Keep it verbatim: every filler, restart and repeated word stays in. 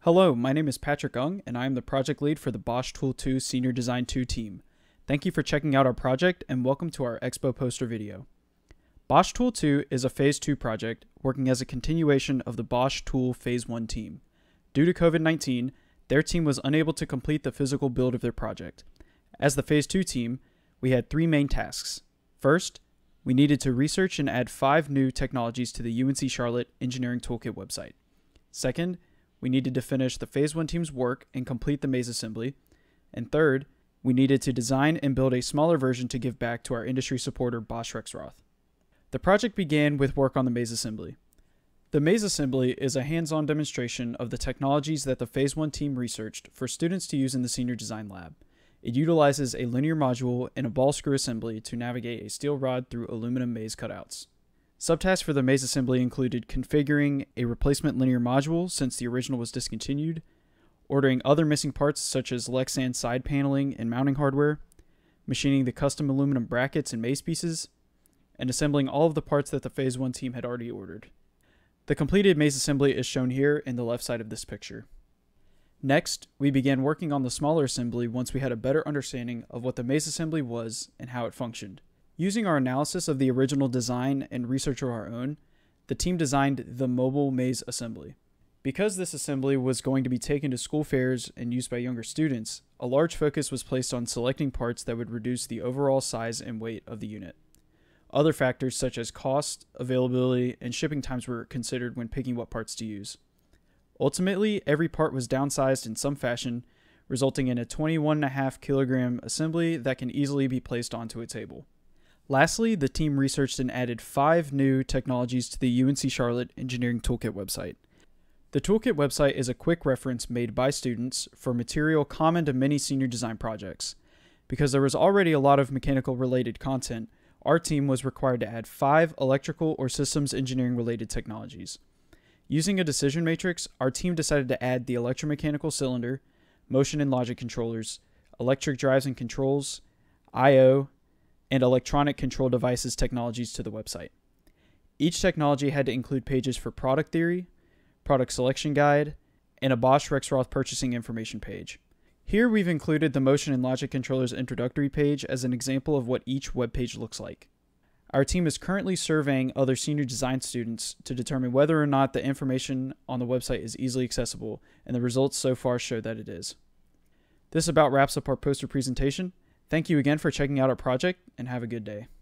Hello, my name is Patrick Ung, and I am the project lead for the Bosch Tool two Senior Design two team. Thank you for checking out our project, and welcome to our Expo poster video. Bosch Tool two is a Phase two project working as a continuation of the Bosch Tool Phase one team. Due to COVID nineteen, their team was unable to complete the physical build of their project. As the Phase two team, we had three main tasks. First, we needed to research and add five new technologies to the U N C Charlotte Engineering Toolkit website. Second, we needed to finish the Phase one team's work and complete the maze assembly. And third, we needed to design and build a smaller version to give back to our industry supporter Bosch Rexroth. The project began with work on the maze assembly. The maze assembly is a hands-on demonstration of the technologies that the Phase one team researched for students to use in the Senior Design Lab. It utilizes a linear module and a ball screw assembly to navigate a steel rod through aluminum maze cutouts. Subtasks for the maze assembly included configuring a replacement linear module since the original was discontinued, ordering other missing parts such as Lexan side paneling and mounting hardware, machining the custom aluminum brackets and maze pieces, and assembling all of the parts that the Phase one team had already ordered. The completed maze assembly is shown here in the left side of this picture. Next, we began working on the smaller assembly once we had a better understanding of what the maze assembly was and how it functioned. Using our analysis of the original design and research of our own, the team designed the mobile maze assembly. Because this assembly was going to be taken to school fairs and used by younger students, a large focus was placed on selecting parts that would reduce the overall size and weight of the unit. Other factors such as cost, availability, and shipping times were considered when picking what parts to use. Ultimately, every part was downsized in some fashion, resulting in a twenty-one point five kilogram assembly that can easily be placed onto a table. Lastly, the team researched and added five new technologies to the U N C Charlotte Engineering Toolkit website. The Toolkit website is a quick reference made by students for material common to many senior design projects. Because there was already a lot of mechanical related content, our team was required to add five electrical or systems engineering related technologies. Using a decision matrix, our team decided to add the electromechanical cylinder, motion and logic controllers, electric drives and controls, I O, and electronic control devices technologies to the website. Each technology had to include pages for product theory, product selection guide, and a Bosch Rexroth purchasing information page. Here we've included the motion and logic controllers introductory page as an example of what each web page looks like. Our team is currently surveying other senior design students to determine whether or not the information on the website is easily accessible, and the results so far show that it is. This about wraps up our poster presentation. Thank you again for checking out our project, and have a good day.